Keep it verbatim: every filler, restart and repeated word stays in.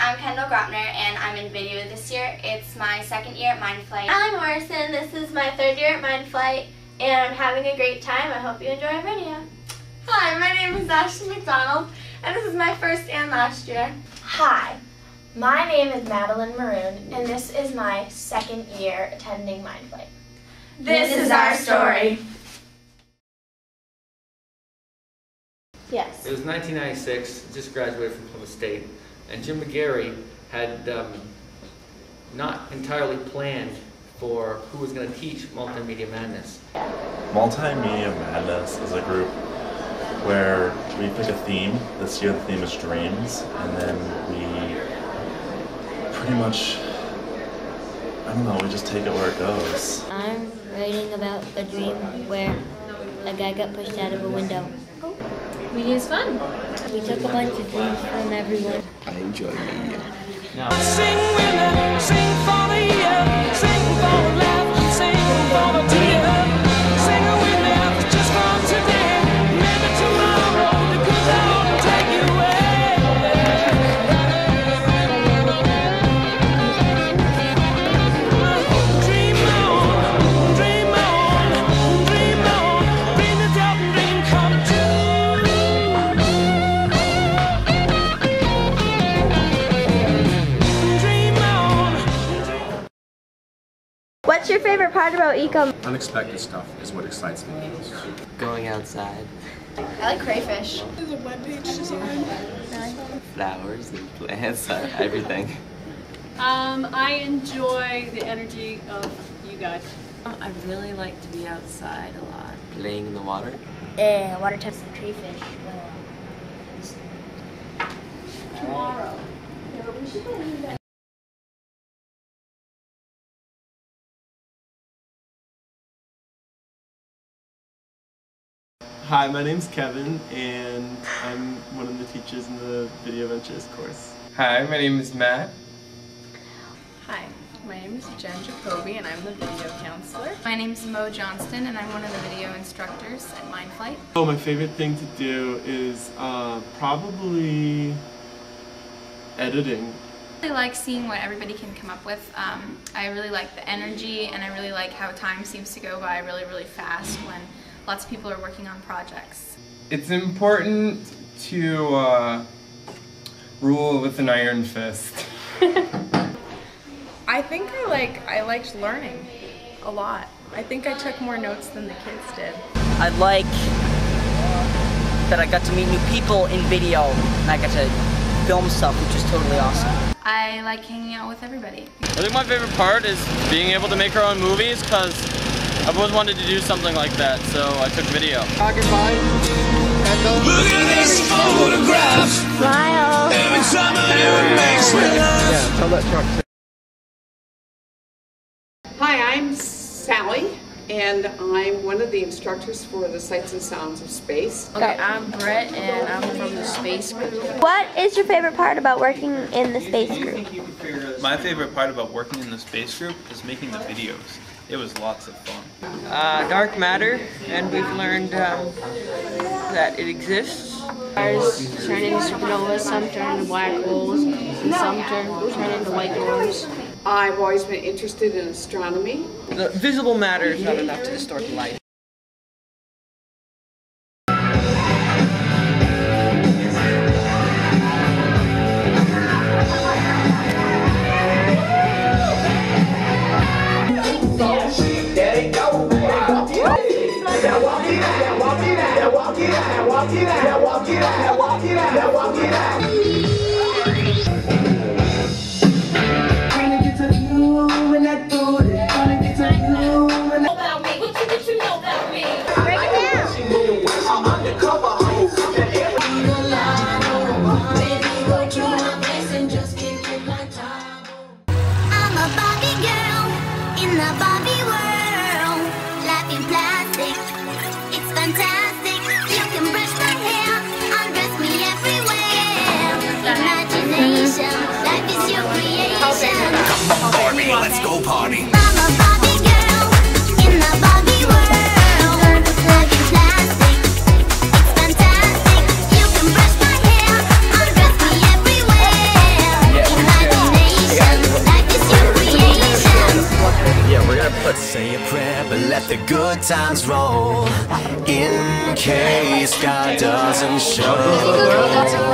I'm Kendall and I'm in video this year. It's my second year at Mindflight. I'm Morrison. This is my third year at Mindflight, and I'm having a great time. I hope you enjoy our video. Hi, my name is Ashley McDonald, and this is my first and last year. Hi, my name is Madelyn Maroon, and this is my second year attending Mindflight. This, this is our story. Yes. It was nineteen ninety-six, just graduated from Plymouth State, and Jim McGarry had um, not entirely planned for who was going to teach Multimedia Madness. Multimedia Madness is a group where we pick a theme. This year the theme is dreams, and then we pretty much, I don't know, we just take it where it goes. I'm writing about a dream where a guy got pushed out of a window. Media is fun. We took a bunch of dreams from everyone. I enjoy media. Now, sing with it, sing for the year, sing for the laugh, sing for the tear, sing with it just for today, maybe tomorrow the good Lord will take you away. Dream on, dream on, dream on, dream it out and dream come true. What's your favorite part about econ? Unexpected stuff is what excites me most. Going outside. I like crayfish. The webpage design. Flowers and plants, uh, everything. Um, I enjoy the energy of you guys. I really like to be outside a lot. Playing in the water. Uh, water types of crayfish. Tomorrow. Hi, my name's Kevin, and I'm one of the teachers in the Video Ventures course. Hi, my name is Matt. Hi, my name is Jen Jacoby, and I'm the video counselor. My name is Mo Johnston, and I'm one of the video instructors at Mindflight. Oh, my favorite thing to do is uh, probably editing. I really like seeing what everybody can come up with. Um, I really like the energy, and I really like how time seems to go by really, really fast when lots of people are working on projects. It's important to uh, rule with an iron fist. I think I like I liked learning a lot. I think I took more notes than the kids did. I like that I got to meet new people in video, and I got to film stuff, which is totally awesome. I like hanging out with everybody. I think my favorite part is being able to make our own movies, because I've always wanted to do something like that, so I took video. Look at this photograph. Smile. Every time I do it makes me laugh. Yeah, tell that truck. Hi, I'm Sally, and I'm one of the instructors for the Sights and Sounds of Space. Okay, I'm Brett, and I'm from the space group. What is your favorite part about working in the space group? My favorite part about working in the space group is making the videos. It was lots of fun. Uh, dark matter, and we've learned um, that it exists. Stars turn into supernovas, some turn into black holes, and some turn, turn into white dwarfs. I've always been interested in astronomy. The visible matter is not enough to distort the light. Let's go party. I'm a Barbie girl in the Barbie world. Life is plastic, it's fantastic. You can brush my hair, undress me everywhere. good times roll, in case God doesn't show.